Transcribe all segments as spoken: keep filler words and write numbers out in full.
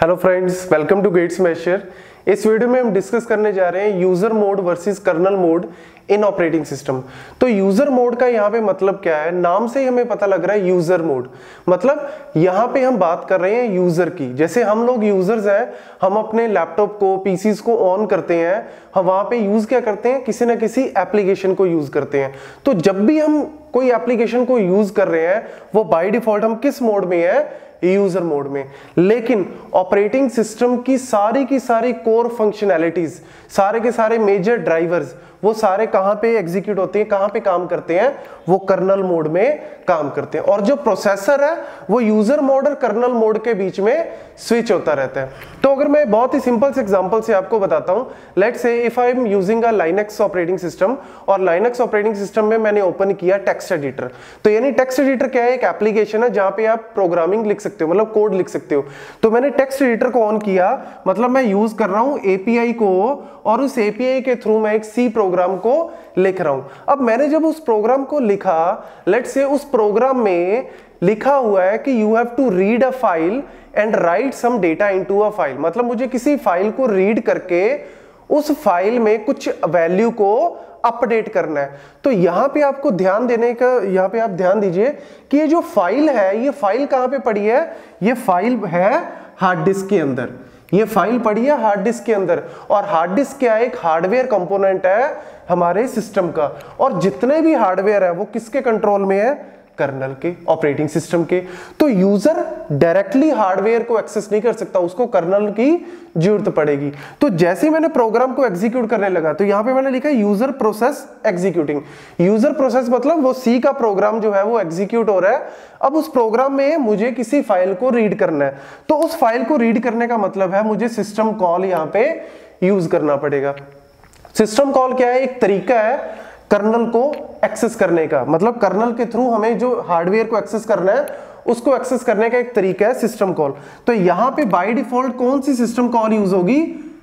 Hello friends, welcome to Gate Smashers. इस वीडियो में हम डिस्कस करने जा रहे हैं user mode versus kernel mode in operating system. तो यूजर मोड का यहाँ पे मतलब क्या है, नाम से ही हमें पता लग रहा है यूजर मोड। मतलब यहाँ पे हम बात कर रहे हैं यूजर की। जैसे हम लोग यूजर्स हैं, हम अपने लैपटॉप को, पीसीज को ऑन करते हैं, हम वहाँ पे यूज क्या करते हैं, किसी ना किसी एप्लीकेशन को यूज करते हैं। तो जब भी हम कोई एप्लीकेशन को यूज कर रहे हैं, वो बाय डिफॉल्ट हम किस मोड में है, यूजर मोड में। लेकिन ऑपरेटिंग सिस्टम की सारी की सारी कोर फंक्शनैलिटीज, सारे के सारे मेजर ड्राइवर्स, वो सारे कहां पे एग्जीक्यूट होते हैं, कहां पे काम करते हैं, वो कर्नल मोड में काम करते हैं। और जो प्रोसेसर है वो यूजर मोड और कर्नल मोड के बीच में स्विच होता रहता है। तो अगर मैं बहुत ही सिंपल से एग्जांपल से आपको बताता हूं, let's say if I am using a Linux operating system, और लाइनक्स ऑपरेटिंग सिस्टम में मैंने ओपन किया टेक्स्ट एडिटर। तो यानी टेक्स्ट एडिटर क्या है, एक एप्लीकेशन है जहां पे आप प्रोग्रामिंग लिख सकते हो, मतलब कोड लिख सकते हो। तो मैंने टेक्स्ट एडिटर को ऑन किया, मतलब मैं यूज कर रहा हूं एपीआई को, और उस एपीआई के थ्रू मैं एक सी प्रोग्राम को लिख रहा हूं। अब मैंने जब उस प्रोग्राम को लिखा, लेट्स से उस प्रोग्राम में लिखा हुआ है कि you have to read a file and write some data into a file. मतलब मुझे किसी फाइल को रीड करके उस फाइल में कुछ वैल्यू को अपडेट करना है। तो यहां पे आपको ध्यान देने का, यहां पे आप ध्यान दीजिए कि ये जो फाइल है, ये फाइल कहां पे पड़ी है, ये फाइल है हार्ड डिस्क के अंदर। ये फाइल पड़ी है हार्ड डिस्क के अंदर, और हार्ड डिस्क क्या है, एक हार्डवेयर कंपोनेंट है हमारे सिस्टम का। और जितने भी हार्डवेयर है वो किसके कंट्रोल में है, कर्नल के, ऑपरेटिंग सिस्टम के। तो यूजर डायरेक्टली हार्डवेयर को एक्सेस नहीं कर सकता, उसको कर्नल की जरूरत पड़ेगी। तो जैसे ही मैंने प्रोग्राम को एग्जीक्यूट करने लगा, तो यहां पे मैंने लिखा user process executing. User process मतलब वो सी का प्रोग्राम जो है वो एग्जीक्यूट हो रहा है। अब उस प्रोग्राम में मुझे किसी फाइल को रीड करना है, तो उस फाइल को रीड करने का मतलब है मुझे सिस्टम कॉल यहां पे यूज करना पड़ेगा। सिस्टम कॉल क्या है, एक तरीका है कर्नल को एक्सेस करने का। मतलब कर्नल के थ्रू हमें जो हार्डवेयर को एक्सेस करना है, उसको एक्सेस करने का एक तरीका है सिस्टम कॉल। तो यहां पे बाय डिफॉल्ट कौन सी सिस्टम कॉल यूज होगी,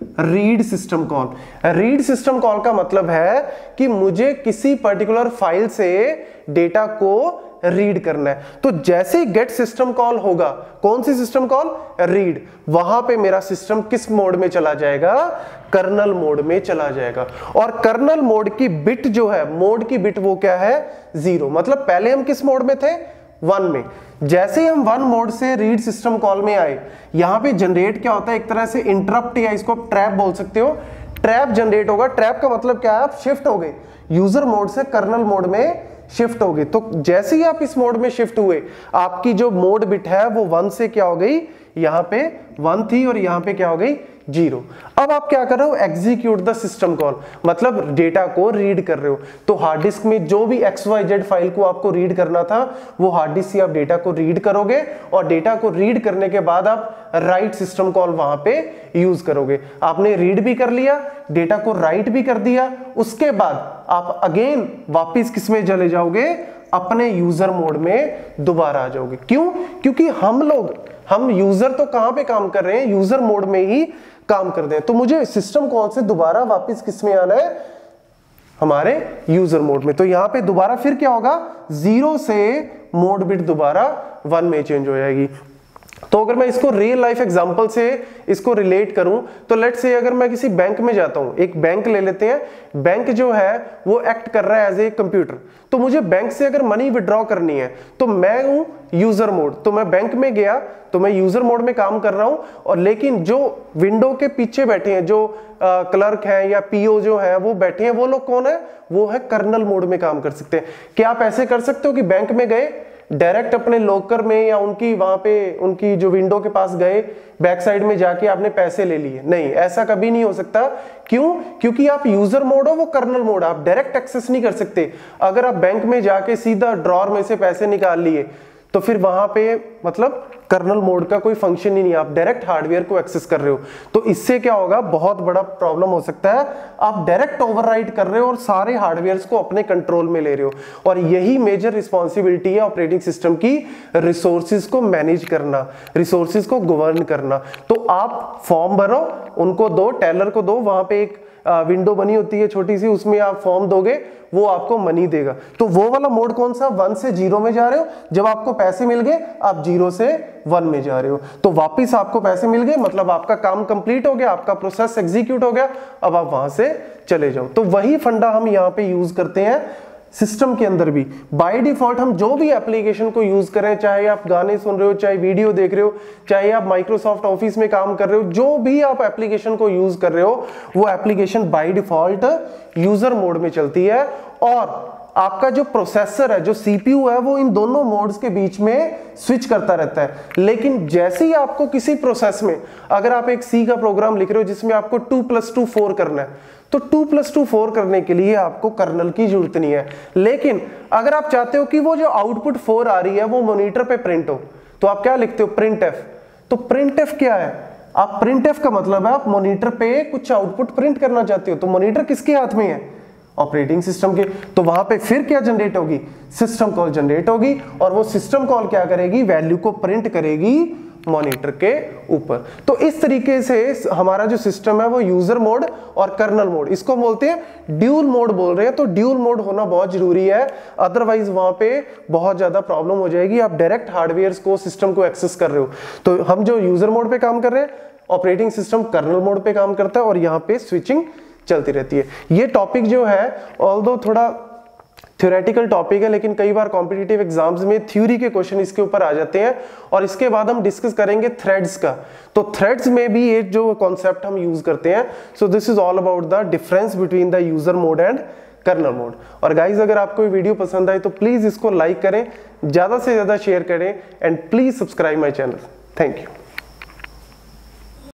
read system call. Read system call का मतलब है कि मुझे किसी पर्टिकुलर फाइल से डेटा को रीड करना है। तो जैसे ही गेट सिस्टम कॉल होगा, कौन सी सिस्टम कॉल, रीड, वहां पे मेरा सिस्टम किस मोड में चला जाएगा, कर्नल मोड में चला जाएगा। और कर्नल मोड की बिट जो है, मोड की बिट वो क्या है, जीरो। मतलब पहले हम किस मोड में थे, वन में। जैसे ही हम वन मोड से रीड सिस्टम कॉल में आए, यहां पे जनरेट क्या होता है, एक तरह से इंटरप्ट, या इसको आप ट्रैप बोल सकते हो, ट्रैप जनरेट होगा। ट्रैप का मतलब क्या है, आप शिफ्ट हो गए यूजर मोड से कर्नल मोड में शिफ्ट हो गए। तो जैसे ही आप इस मोड में शिफ्ट हुए, आपकी जो मोड बिट है वो वन से क्या हो गई, यहां पे वन थी और यहां पे क्या हो गई, जीरो। अब आप क्या कर रहे हो, एग्जीक्यूट द सिस्टम कॉल, मतलब डेटा को रीड कर रहे हो। तो हार्ड डिस्क में जो भी एक्स वाई जेड फाइल को आपको रीड करना था, वो हार्ड डिस्क से आप डेटा को रीड करोगे, और डेटा को रीड करने के बाद आप राइट सिस्टम कॉल वहां पे यूज करोगे। आपने रीड भी कर लिया, डेटा को राइट भी कर दिया, उसके बाद आप अगेन वापिस किस में चले जाओगे, अपने यूजर मोड में दोबारा आ जाओगे। क्यों, क्योंकि हम लोग, हम यूजर तो कहां पे काम कर रहे हैं, यूजर मोड में ही काम कर रहे हैं। तो मुझे सिस्टम कॉल से दोबारा वापस किस में आना है, हमारे यूजर मोड में। तो यहां पे दोबारा फिर क्या होगा, जीरो से मोड बिट दोबारा वन में चेंज हो जाएगी। तो अगर मैं इसको रियल लाइफ एग्जांपल से इसको रिलेट करूं, तो लेट्स से अगर मैं किसी बैंक में जाता हूं, एक बैंक ले लेते हैं, बैंक जो है वो एक्ट कर रहा है एज ए कंप्यूटर। तो मुझे बैंक से अगर मनी विड्रॉ करनी है, तो मैं हूं यूजर मोड, तो मैं बैंक में गया, तो मैं यूजर मोड में काम कर रहा हूं। और लेकिन जो विंडो के पीछे बैठे हैं, जो क्लर्क हैं या पीओ जो है वो बैठे हैं, वो लोग कौन है, वो है कर्नल मोड में काम कर सकते हैं। क्या आप ऐसे कर सकते हो कि बैंक में गए, डायरेक्ट अपने लॉकर में या उनकी वहां पे उनकी जो विंडो के पास गए, बैक साइड में जाके आपने पैसे ले लिए? नहीं, ऐसा कभी नहीं हो सकता। क्यों, क्योंकि आप यूजर मोड हो, वो कर्नल मोड, आप डायरेक्ट एक्सेस नहीं कर सकते। अगर आप बैंक में जाके सीधा ड्रॉर में से पैसे निकाल लिए, तो फिर वहां पे मतलब कर्नल मोड का कोई फंक्शन ही नहीं, आप डायरेक्ट हार्डवेयर को एक्सेस कर रहे हो। तो इससे क्या होगा, बहुत बड़ा प्रॉब्लम हो सकता है, आप डायरेक्ट ओवरराइट कर रहे हो और सारे हार्डवेयर्स को अपने कंट्रोल में ले रहे हो। और यही मेजर रिस्पॉन्सिबिलिटी है ऑपरेटिंग सिस्टम की, रिसोर्सेज को मैनेज करना, रिसोर्सेज को गवर्न करना। तो आप फॉर्म भरो, उनको दो, टेलर को दो, वहां पे एक विंडो बनी होती है छोटी सी, उसमें आप फॉर्म दोगे वो आपको मनी देगा। तो वो वाला मोड कौन सा, वन से जीरो में जा रहे हो, जब आपको पैसे मिल गए आप जीरो से वन में जा रहे हो, तो वापिस आपको पैसे मिल गए, मतलब आपका काम कंप्लीट हो गया, आपका प्रोसेस एग्जीक्यूट हो गया, अब आप वहां से चले जाओ। तो वही फंडा हम यहाँ पे यूज करते हैं सिस्टम के अंदर भी। बाय डिफॉल्ट हम जो भी एप्लीकेशन को यूज करें, चाहे आप गाने सुन रहे हो, चाहे वीडियो देख रहे हो, चाहे आप माइक्रोसॉफ्ट ऑफिस में काम कर रहे हो, जो भी आप एप्लीकेशन को यूज कर रहे हो वो application by default user mode में चलती है। और आपका जो प्रोसेसर है, जो सीपीयू है, वो इन दोनों मोड्स के बीच में स्विच करता रहता है। लेकिन जैसे ही आपको किसी प्रोसेस में, अगर आप एक सी का प्रोग्राम लिख रहे हो जिसमें आपको टू प्लस टू फोर करना है, तो टू प्लस टू फोर करने के लिए आपको कर्नल की जरूरत नहीं है। लेकिन अगर आप चाहते हो कि वो जो आउटपुट फोर आ रही है वो मॉनिटर पे प्रिंट हो, तो आप क्या लिखते हो, प्रिंट एफ। तो प्रिंट एफ क्या है, आप प्रिंट एफ का मतलब है आप मॉनिटर पे कुछ आउटपुट प्रिंट करना चाहते हो। तो मॉनिटर किसके हाथ में है, ऑपरेटिंग सिस्टम के। तो वहां पे फिर क्या जनरेट होगी, सिस्टम कॉल जनरेट होगी, और वो सिस्टम कॉल क्या करेगी, वैल्यू को प्रिंट करेगी मॉनिटर के ऊपर। तो इस तरीके से हमारा जो सिस्टम है वो यूजर मोड और कर्नल मोड, इसको बोलते हैं ड्यूल मोड बोल रहे हैं। तो ड्यूल मोड होना बहुत जरूरी है, अदरवाइज वहां पे बहुत ज्यादा प्रॉब्लम हो जाएगी। आप डायरेक्ट हार्डवेयर को, सिस्टम को एक्सेस कर रहे हो। तो हम जो यूजर मोड पे काम कर रहे हैं, ऑपरेटिंग सिस्टम कर्नल मोड पे काम करता है, और यहाँ पे स्विचिंग चलती रहती है। ये टॉपिक जो है ऑल्दो थोड़ा थ्योरेटिकल टॉपिक है, लेकिन कई बार कॉम्पिटिटिव एग्जाम्स में थ्योरी के क्वेश्चन इसके ऊपर आ जाते हैं। और इसके बाद हम डिस्कस करेंगे थ्रेड्स का। तो थ्रेड्स में भी एक जो कॉन्सेप्ट हम यूज करते हैं, so this is all about the difference between the user mode and kernel mode. और गाइज अगर आपको ये वीडियो पसंद आए तो प्लीज इसको लाइक करें, ज्यादा से ज्यादा शेयर करें, and please subscribe my channel. Thank you.